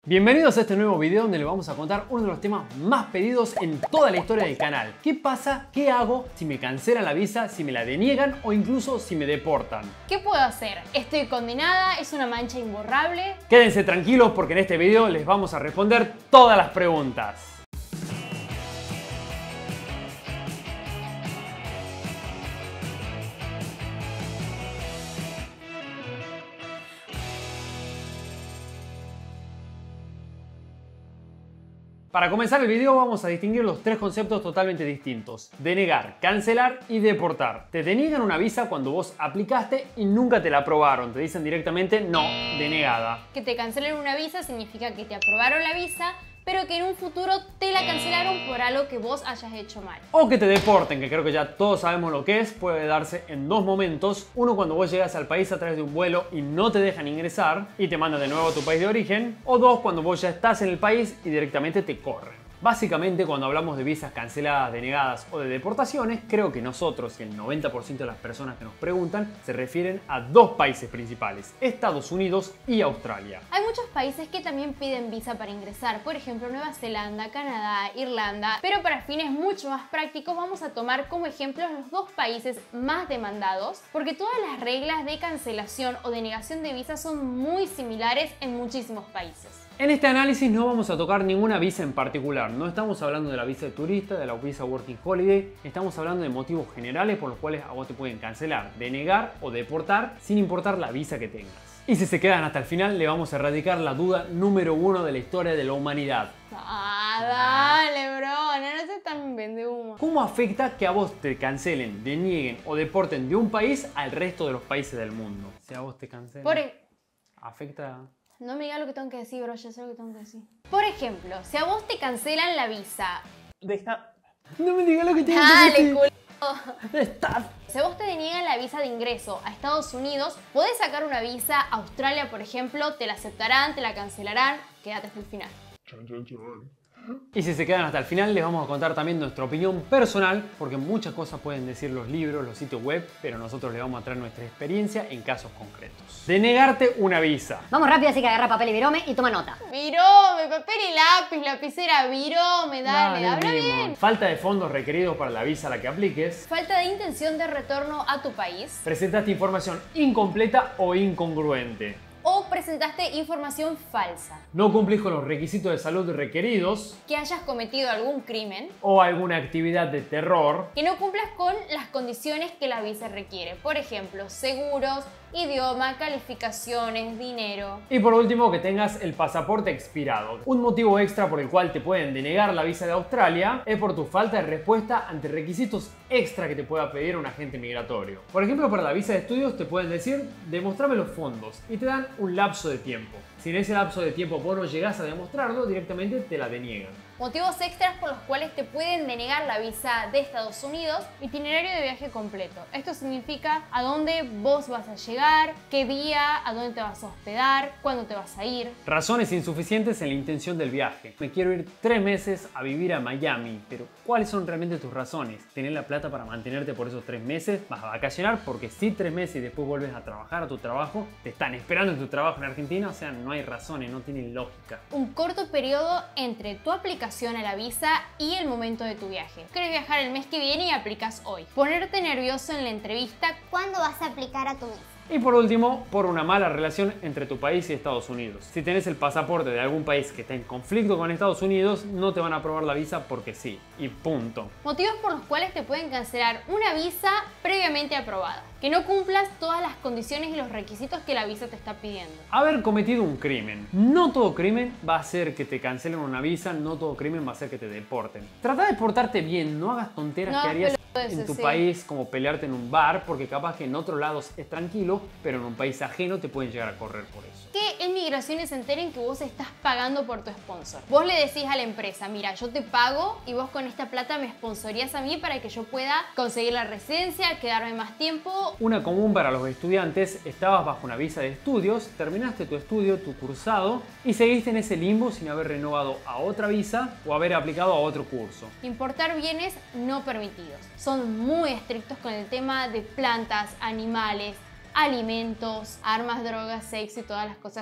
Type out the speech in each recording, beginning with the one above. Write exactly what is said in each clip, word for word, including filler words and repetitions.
Bienvenidos a este nuevo video donde les vamos a contar uno de los temas más pedidos en toda la historia del canal. ¿Qué pasa? ¿Qué hago si me cancelan la visa, si me la deniegan o incluso si me deportan? ¿Qué puedo hacer? ¿Estoy condenada? ¿Es una mancha imborrable? Quédense tranquilos porque en este video les vamos a responder todas las preguntas. Para comenzar el video vamos a distinguir los tres conceptos totalmente distintos: denegar, cancelar y deportar. Te deniegan una visa cuando vos aplicaste y nunca te la aprobaron. Te dicen directamente no, denegada. Que te cancelen una visa significa que te aprobaron la visa, pero que en un futuro te la cancelaron por algo que vos hayas hecho mal. O que te deporten, que creo que ya todos sabemos lo que es. Puede darse en dos momentos. Uno, cuando vos llegas al país a través de un vuelo y no te dejan ingresar y te mandan de nuevo a tu país de origen. O dos, cuando vos ya estás en el país y directamente te corren. Básicamente, cuando hablamos de visas canceladas, denegadas o de deportaciones, creo que nosotros y el noventa por ciento de las personas que nos preguntan se refieren a dos países principales: Estados Unidos y Australia. Hay muchos países que también piden visa para ingresar, por ejemplo Nueva Zelanda, Canadá, Irlanda, pero para fines mucho más prácticos vamos a tomar como ejemplos los dos países más demandados, porque todas las reglas de cancelación o denegación de visa son muy similares en muchísimos países. En este análisis no vamos a tocar ninguna visa en particular. No estamos hablando de la visa de turista, de la visa Working Holiday. Estamos hablando de motivos generales por los cuales a vos te pueden cancelar, denegar o deportar sin importar la visa que tengas. Y si se quedan hasta el final, le vamos a erradicar la duda número uno de la historia de la humanidad. Ah, dale, bro, no, no seas tan vendehumo. ¿Cómo afecta que a vos te cancelen, denieguen o deporten de un país al resto de los países del mundo? Si a vos te cancelan, Por e- ¿afecta? No me digas lo que tengo que decir, bro, yo sé lo que tengo que decir. Por ejemplo, si a vos te cancelan la visa... Deja... No me digas lo que tengo Dale, que decir. culo. Está... Si a vos te deniegan la visa de ingreso a Estados Unidos, podés sacar una visa a Australia, por ejemplo, te la aceptarán, te la cancelarán, quédate hasta el final. Y si se quedan hasta el final, les vamos a contar también nuestra opinión personal, porque muchas cosas pueden decir los libros, los sitios web, pero nosotros les vamos a traer nuestra experiencia en casos concretos. Denegarte una visa. Vamos rápido, así que agarra papel y virome y toma nota. Virome, papel y lápiz, lapicera, virome, dale, habla mismo. bien. Falta de fondos requeridos para la visa a la que apliques. Falta de intención de retorno a tu país. Presentaste información incompleta o incongruente. O presentaste información falsa. No cumplís con los requisitos de salud requeridos. Que hayas cometido algún crimen. O alguna actividad de terror. Que no cumplas con las condiciones que la visa requiere. Por ejemplo, seguros, idioma, calificaciones, dinero. Y por último, que tengas el pasaporte expirado. Un motivo extra por el cual te pueden denegar la visa de Australia es por tu falta de respuesta ante requisitos extra que te pueda pedir un agente migratorio. Por ejemplo, para la visa de estudios te pueden decir: demostrame los fondos, y te dan un lapso de tiempo. Si en ese lapso de tiempo vos no llegás a demostrarlo, directamente te la deniegan. Motivos extras por los cuales te pueden denegar la visa de Estados Unidos: itinerario de viaje completo. Esto significa a dónde vos vas a llegar, qué día, a dónde te vas a hospedar, cuándo te vas a ir. Razones insuficientes en la intención del viaje. Me quiero ir tres meses a vivir a Miami, pero ¿cuáles son realmente tus razones? ¿Tenés la plata para mantenerte por esos tres meses? ¿Vas a vacacionar? Porque si tres meses y después vuelves a trabajar a tu trabajo, te están esperando en tu trabajo en Argentina. O sea, no hay razones, no tiene lógica. Un corto periodo entre tu aplicación a la visa y el momento de tu viaje. ¿Querés viajar el mes que viene y aplicas hoy? Ponerte nervioso en la entrevista. ¿Cuándo vas a aplicar a tu visa? Y por último, por una mala relación entre tu país y Estados Unidos. Si tenés el pasaporte de algún país que está en conflicto con Estados Unidos, no te van a aprobar la visa porque sí. Y punto. Motivos por los cuales te pueden cancelar una visa previamente aprobada: que no cumplas todas las condiciones y los requisitos que la visa te está pidiendo. Haber cometido un crimen. No todo crimen va a hacer que te cancelen una visa, no todo crimen va a hacer que te deporten. Trata de portarte bien, no hagas tonteras No, que harías pelotudeces, en tu sí. país, como pelearte en un bar, porque capaz que en otros lados es tranquilo, pero en un país ajeno te pueden llegar a correr por eso. Que en migraciones se enteren que vos estás pagando por tu sponsor. Vos le decís a la empresa: mira, yo te pago y vos con esta plata me sponsorías a mí para que yo pueda conseguir la residencia, quedarme más tiempo. Una común para los estudiantes: estabas bajo una visa de estudios, terminaste tu estudio, tu cursado, y seguiste en ese limbo sin haber renovado a otra visa o haber aplicado a otro curso. Importar bienes no permitidos. Son muy estrictos con el tema de plantas, animales, alimentos, armas, drogas, sexo y todas las cosas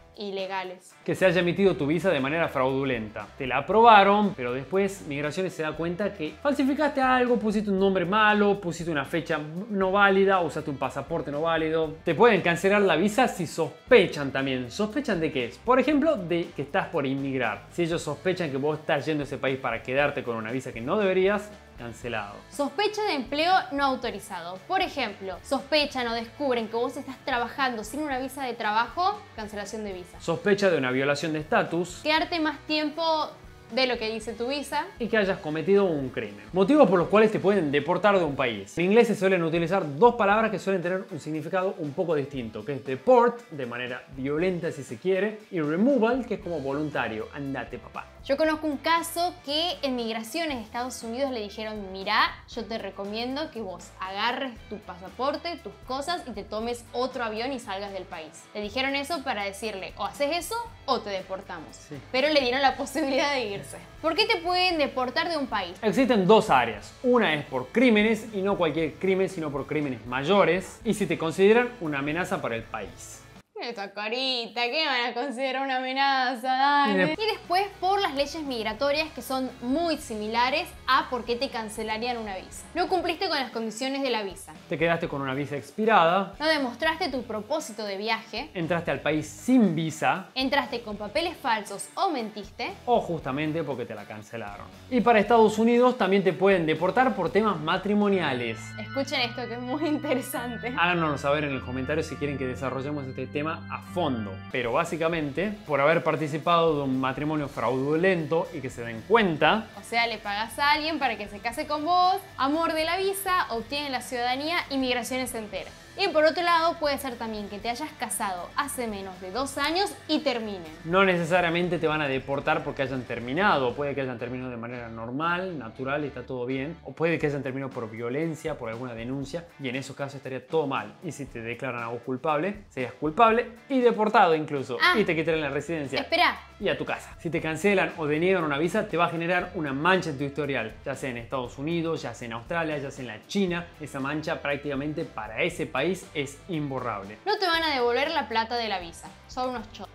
ilegales. Que se haya emitido tu visa de manera fraudulenta. Te la aprobaron, pero después Migraciones se da cuenta que falsificaste algo, pusiste un nombre malo, pusiste una fecha no válida, usaste un pasaporte no válido. Te pueden cancelar la visa si sospechan también. ¿Sospechan de qué es? Por ejemplo, de que estás por inmigrar. Si ellos sospechan que vos estás yendo a ese país para quedarte con una visa que no deberías, cancelado. Sospecha de empleo no autorizado. Por ejemplo, sospechan o descubren que vos estás trabajando sin una visa de trabajo, cancelación de visa. Sospecha de una violación de estatus. Quedarte más tiempo de lo que dice tu visa. Y que hayas cometido un crimen. Motivos por los cuales te pueden deportar de un país. En inglés se suelen utilizar dos palabras que suelen tener un significado un poco distinto, que es deport, de manera violenta si se quiere, y removal, que es como voluntario, andate papá. Yo conozco un caso que en Migraciones de Estados Unidos le dijeron, mirá, yo te recomiendo que vos agarres tu pasaporte, tus cosas y te tomes otro avión y salgas del país. Le dijeron eso para decirle, o haces eso o te deportamos. Sí. Pero le dieron la posibilidad de irse. ¿Por qué te pueden deportar de un país? Existen dos áreas. Una es por crímenes, y no cualquier crimen, sino por crímenes mayores, y si te consideran una amenaza para el país. Esa carita, ¿qué van a considerar una amenaza? Dale. Y después por las leyes migratorias que son muy similares a por qué te cancelarían una visa. No cumpliste con las condiciones de la visa. Te quedaste con una visa expirada. No demostraste tu propósito de viaje. Entraste al país sin visa. Entraste con papeles falsos o mentiste. O justamente porque te la cancelaron. Y para Estados Unidos también te pueden deportar por temas matrimoniales. Escuchen esto que es muy interesante. Háganoslo saber en los comentarios si quieren que desarrollemos este tema a fondo. Pero básicamente, por haber participado de un matrimonio fraudulento y que se den cuenta. O sea, le pagas a alguien para que se case con vos, amor de la visa, obtienen la ciudadanía y Migraciones se entera. Y por otro lado, puede ser también que te hayas casado hace menos de dos años y terminen. No necesariamente te van a deportar porque hayan terminado. Puede que hayan terminado de manera normal, natural, y está todo bien. O puede que hayan terminado por violencia, por alguna denuncia, y en esos casos estaría todo mal. Y si te declaran a vos culpable, serías culpable y deportado incluso. Ah, y te quitarán la residencia. Espera. Y a tu casa. Si te cancelan o deniegan una visa, te va a generar una mancha en tu historial. Ya sea en Estados Unidos, ya sea en Australia, ya sea en la China. Esa mancha prácticamente para ese país es imborrable. No te van a devolver la plata de la visa. Son unos chotos.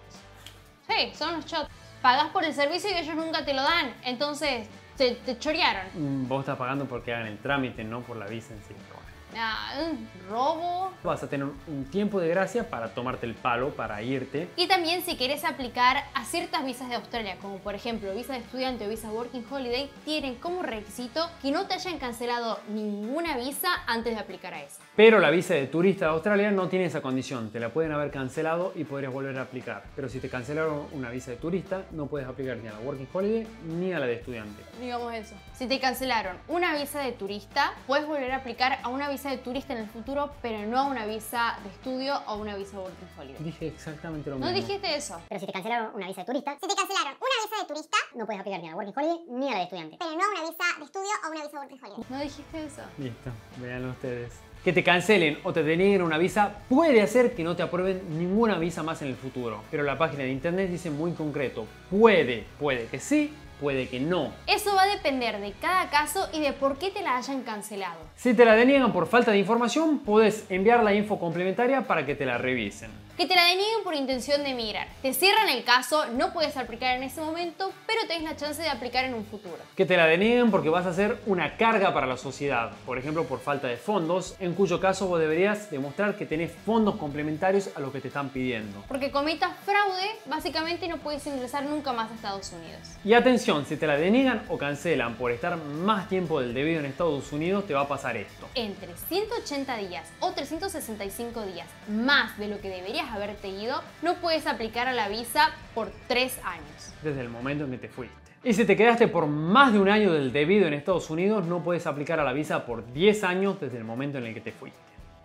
Sí, son unos chotos. Pagás por el servicio y ellos nunca te lo dan. Entonces, te, te chorearon. Vos estás pagando porque hagan el trámite, no por la visa en sí. Ah, un robo. Vas a tener un tiempo de gracia para tomarte el palo, para irte. Y también si querés aplicar a ciertas visas de Australia, como por ejemplo visa de estudiante o visa Working Holiday, tienen como requisito que no te hayan cancelado ninguna visa antes de aplicar a esa. Pero la visa de turista de Australia no tiene esa condición. Te la pueden haber cancelado y podrías volver a aplicar. Pero si te cancelaron una visa de turista, no puedes aplicar ni a la Working Holiday ni a la de estudiante. Digamos eso. Si te cancelaron una visa de turista, puedes volver a aplicar a una visa de turista en el futuro, pero no a una visa de estudio o una visa Working Holiday. Dije exactamente lo mismo. ¿No dijiste eso? Pero si te cancelaron una visa de turista, Si te cancelaron una visa de turista, no puedes aplicar ni a la Working Holiday ni a la de estudiante. pero no una visa de estudio o una visa Working Holiday. ¿No dijiste eso? Listo, véanlo ustedes. Que te cancelen o te denieguen una visa puede hacer que no te aprueben ninguna visa más en el futuro. Pero la página de internet dice muy concreto. Puede, puede que sí, puede que no. Eso va a depender de cada caso y de por qué te la hayan cancelado. Si te la deniegan por falta de información, puedes enviar la info complementaria para que te la revisen. Que te la denieguen por intención de emigrar. Te cierran el caso, no puedes aplicar en ese momento, pero tenés la chance de aplicar en un futuro. Que te la denieguen porque vas a ser una carga para la sociedad, por ejemplo por falta de fondos, en cuyo caso vos deberías demostrar que tenés fondos complementarios a lo que te están pidiendo. Porque cometas fraude, básicamente no puedes ingresar nunca más a Estados Unidos. Y atención, si te la deniegan o cancelan por estar más tiempo del debido en Estados Unidos, te va a pasar esto. Entre ciento ochenta días o trescientos sesenta y cinco días más de lo que deberías haberte ido, no puedes aplicar a la visa por tres años. Desde el momento en que te fuiste. Y si te quedaste por más de un año del debido en Estados Unidos, no puedes aplicar a la visa por diez años desde el momento en el que te fuiste.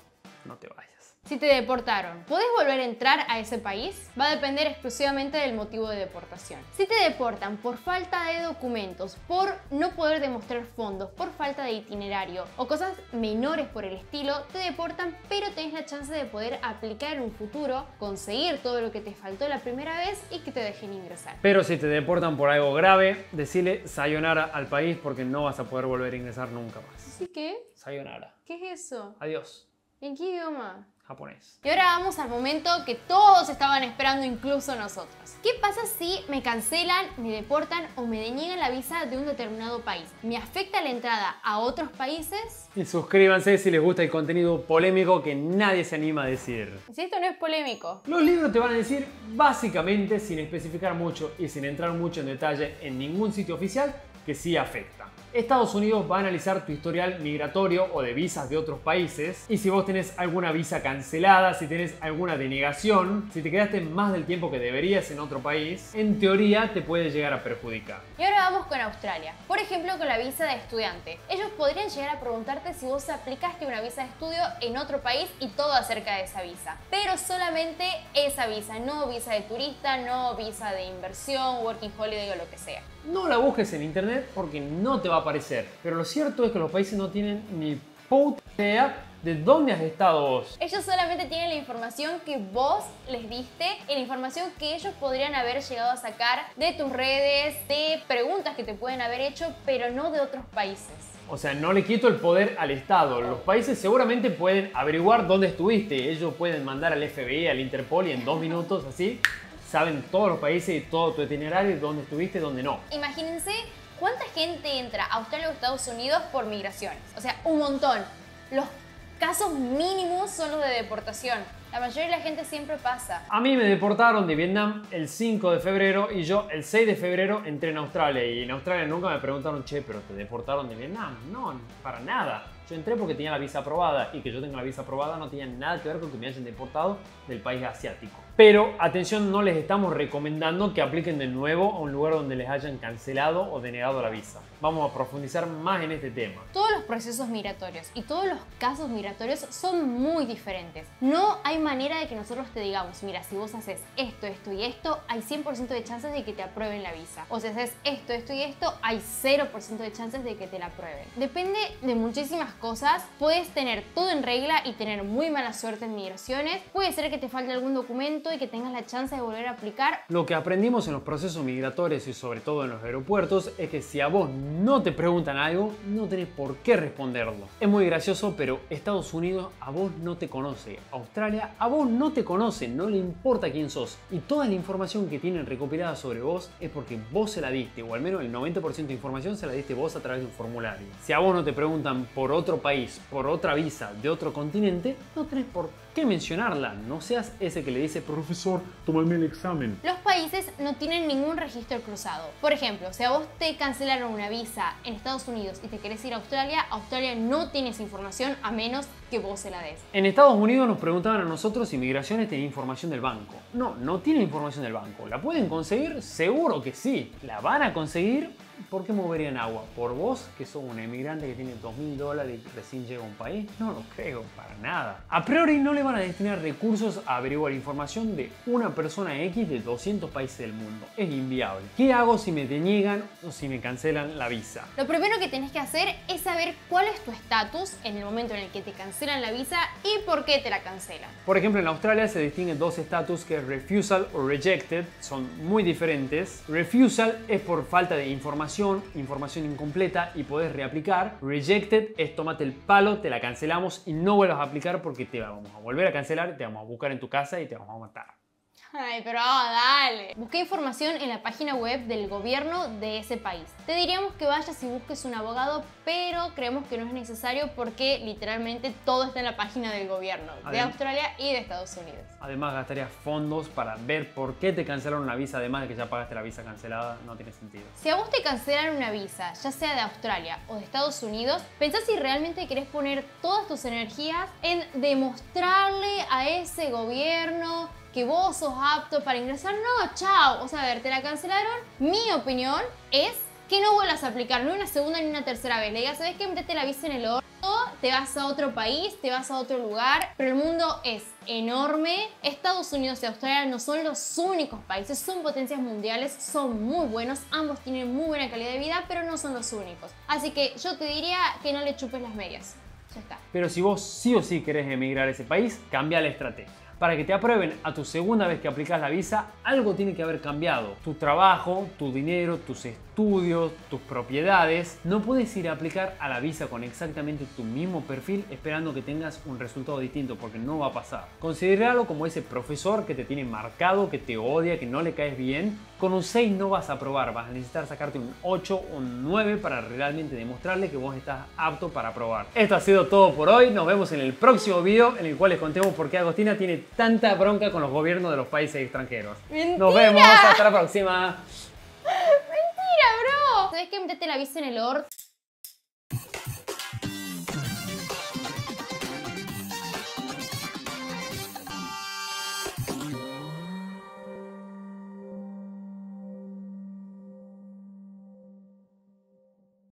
No te vayas. Si te deportaron, ¿podés volver a entrar a ese país? Va a depender exclusivamente del motivo de deportación. Si te deportan por falta de documentos, por no poder demostrar fondos, por falta de itinerario o cosas menores por el estilo, te deportan, pero tenés la chance de poder aplicar en un futuro, conseguir todo lo que te faltó la primera vez y que te dejen ingresar. Pero si te deportan por algo grave, decile sayonara al país porque no vas a poder volver a ingresar nunca más. ¿Así que? Sayonara. ¿Qué es eso? Adiós. ¿En qué idioma? japonés. Y ahora vamos al momento que todos estaban esperando, incluso nosotros. ¿Qué pasa si me cancelan, me deportan o me deniegan la visa de un determinado país? ¿Me afecta la entrada a otros países? Y suscríbanse si les gusta el contenido polémico que nadie se anima a decir. Si esto no es polémico. Los libros te van a decir básicamente, sin especificar mucho y sin entrar mucho en detalle en ningún sitio oficial, que sí afecta. Estados Unidos va a analizar tu historial migratorio o de visas de otros países y si vos tenés alguna visa cancelada, si tenés alguna denegación, si te quedaste más del tiempo que deberías en otro país, en teoría te puede llegar a perjudicar. Y ahora vamos con Australia. Por ejemplo, con la visa de estudiante. Ellos podrían llegar a preguntarte si vos aplicaste una visa de estudio en otro país y todo acerca de esa visa. Pero solamente esa visa, no visa de turista, no visa de inversión, working holiday o lo que sea. No la busques en internet porque no te va a aparecer. Pero lo cierto es que los países no tienen ni puta idea de dónde has estado vos. Ellos solamente tienen la información que vos les diste y la información que ellos podrían haber llegado a sacar de tus redes, de preguntas que te pueden haber hecho, pero no de otros países. O sea, no le quito el poder al Estado. Los países seguramente pueden averiguar dónde estuviste. Ellos pueden mandar al F B I, al Interpol y en dos minutos así saben todos los países y todo tu itinerario, dónde estuviste y dónde no. Imagínense cuánta gente entra a Australia o Estados Unidos por migraciones. O sea, un montón. Los casos mínimos son los de deportación. La mayoría de la gente siempre pasa. A mí me deportaron de Vietnam el cinco de febrero y yo el seis de febrero entré en Australia. Y en Australia nunca me preguntaron, che, pero te deportaron de Vietnam. No, para nada. Yo entré porque tenía la visa aprobada y que yo tenga la visa aprobada no tenía nada que ver con que me hayan deportado del país asiático. Pero, atención, no les estamos recomendando que apliquen de nuevo a un lugar donde les hayan cancelado o denegado la visa. Vamos a profundizar más en este tema. Todos los procesos migratorios y todos los casos migratorios son muy diferentes. No hay manera de que nosotros te digamos, mira, si vos haces esto, esto y esto, hay cien por ciento de chances de que te aprueben la visa. O si haces esto, esto y esto, hay cero por ciento de chances de que te la aprueben. Depende de muchísimas cosas. Puedes tener todo en regla y tener muy mala suerte en migraciones. Puede ser que te falte algún documento y que tengas la chance de volver a aplicar. Lo que aprendimos en los procesos migratorios y sobre todo en los aeropuertos es que si a vos no te preguntan algo, no tenés por qué responderlo. Es muy gracioso, pero Estados Unidos a vos no te conoce. Australia a vos no te conoce, no le importa quién sos. Y toda la información que tienen recopilada sobre vos es porque vos se la diste, o al menos el noventa por ciento de información se la diste vos a través de un formulario. Si a vos no te preguntan por otro país, por otra visa de otro continente, no tenés por qué mencionarla. No seas ese que le dice, profesor, tómame el examen. Los países no tienen ningún registro cruzado. Por ejemplo, si a vos te cancelaron una visa en Estados Unidos y te querés ir a Australia, Australia no tiene esa información a menos que vos se la des. En Estados Unidos nos preguntaban a nosotros si Migraciones tenía información del banco. No, no tiene información del banco. ¿La pueden conseguir? Seguro que sí. ¿La van a conseguir? ¿Por qué moverían agua? ¿Por vos, que sos un emigrante que tiene dos mil dólares y recién llega a un país? No lo creo, para nada. A priori no le van a destinar recursos a averiguar información de una persona X de doscientos países del mundo. Es inviable. ¿Qué hago si me deniegan o si me cancelan la visa? Lo primero que tenés que hacer es saber cuál es tu estatus en el momento en el que te cancelan la visa y por qué te la cancelan. Por ejemplo, en Australia se distinguen dos estatus, que es refusal o rejected. Son muy diferentes. Refusal es por falta de información, información incompleta y podés reaplicar. Rejected es tómate el palo, te la cancelamos y no vuelvas a aplicar porque te vamos a volver a cancelar, te vamos a buscar en tu casa y te vamos a matar. Ay, pero oh, dale. Busqué información en la página web del gobierno de ese país. Te diríamos que vayas y busques un abogado, pero creemos que no es necesario porque literalmente todo está en la página del gobierno de Adem- Australia y de Estados Unidos. Además gastarías fondos para ver por qué te cancelaron una visa, además de que ya pagaste la visa cancelada, no tiene sentido. Si a vos te cancelan una visa, ya sea de Australia o de Estados Unidos, pensá si realmente querés poner todas tus energías en demostrarle a ese gobierno que vos sos apto para ingresar. No, chao. O sea, a ver, te la cancelaron. Mi opinión es que no vuelvas a aplicar ni una segunda ni una tercera vez. Le digas, ¿sabes qué? Metete la visa en el orto, te vas a otro país, te vas a otro lugar. Pero el mundo es enorme. Estados Unidos y Australia no son los únicos países, son potencias mundiales, son muy buenos, ambos tienen muy buena calidad de vida, pero no son los únicos. Así que yo te diría que no le chupes las medias. Ya está. Pero si vos sí o sí querés emigrar a ese país, cambia la estrategia. Para que te aprueben a tu segunda vez que aplicas la visa, algo tiene que haber cambiado. Tu trabajo, tu dinero, tus estudios, estudios, tus propiedades, no puedes ir a aplicar a la visa con exactamente tu mismo perfil esperando que tengas un resultado distinto, porque no va a pasar. Considéralo como ese profesor que te tiene marcado, que te odia, que no le caes bien. Con un seis no vas a aprobar, vas a necesitar sacarte un ocho o un nueve para realmente demostrarle que vos estás apto para aprobar. Esto ha sido todo por hoy, nos vemos en el próximo video en el cual les contemos por qué Agostina tiene tanta bronca con los gobiernos de los países extranjeros. ¡Mentira! Nos vemos, hasta la próxima. ¡Mentira, bro! ¿Sabes qué? Métete la visa en el orto.